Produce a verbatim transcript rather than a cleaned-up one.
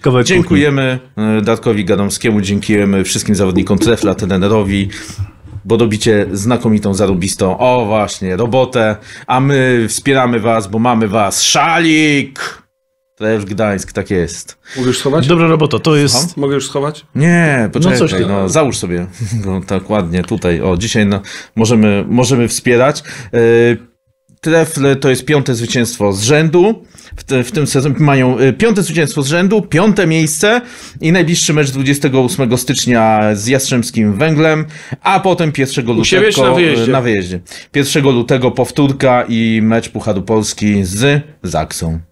Kawałek dziękujemy kuchni. Darkowi Gadomskiemu, dziękujemy wszystkim zawodnikom Trefla, trenerowi, bo robicie znakomitą, zarobistą, o właśnie, robotę, a my wspieramy was, bo mamy was. Szalik! Trefl Gdańsk, tak jest. Mogę już schować? Dobra robota, to jest... Słucham? Mogę już schować? Nie, poczekaj, No coś ty. no, załóż sobie no, tak ładnie tutaj, o, dzisiaj no, możemy, możemy wspierać. Yy, Trefl to jest piąte zwycięstwo z rzędu. W, te, w tym sezonie mają piąte zwycięstwo z rzędu, piąte miejsce i najbliższy mecz dwudziestego ósmego stycznia z Jastrzębskim Węglem, a potem pierwszego lutego... siebie czy na wyjeździe? Na wyjeździe. pierwszego lutego powtórka i mecz Pucharu Polski z Zaksą.